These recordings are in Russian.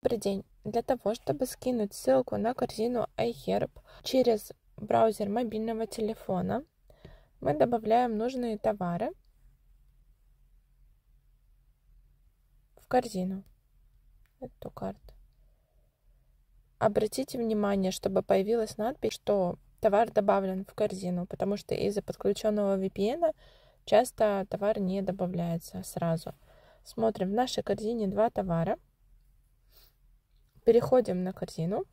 Добрый день! Для того, чтобы скинуть ссылку на корзину iHerb через браузер мобильного телефона, мы добавляем нужные товары в корзину. Эту карту. Обратите внимание, чтобы появилась надпись, что товар добавлен в корзину, потому что из-за подключенного VPN часто товар не добавляется сразу. Смотрим, в нашей корзине 2 товара. Переходим на корзину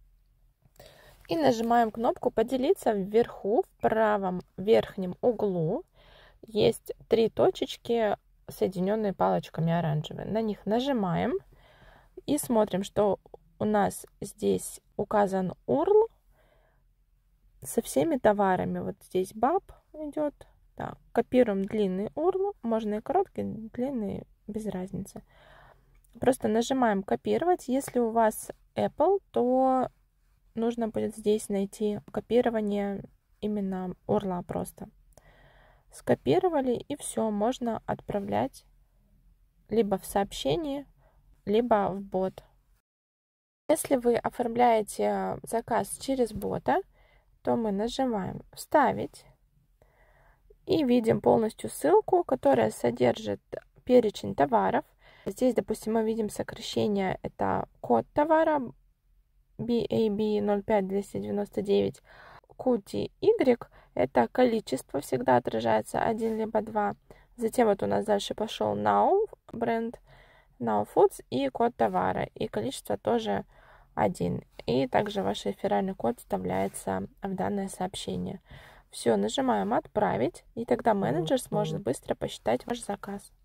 и нажимаем кнопку «Поделиться». Вверху, в правом верхнем углу, есть 3 точечки, соединенные палочками оранжевые. На них нажимаем и смотрим, что у нас здесь указан URL со всеми товарами. Вот здесь BAP идет. Так, копируем длинный URL, можно и короткий, длинный, без разницы. Просто нажимаем копировать. Если у вас Apple, то нужно будет здесь найти копирование именно URL просто. Скопировали, и все, можно отправлять либо в сообщение, либо в бот. Если вы оформляете заказ через бота, то мы нажимаем «Вставить» и видим полностью ссылку, которая содержит перечень товаров. Здесь, допустим, мы видим сокращение, это код товара BAB05299, QTY, это количество, всегда отражается 1 либо 2. Затем вот у нас дальше пошел Now бренд, Now Foods и код товара, и количество тоже 1. И также ваш реферальный код вставляется в данное сообщение. Все, нажимаем «Отправить», и тогда менеджер сможет быстро посчитать ваш заказ.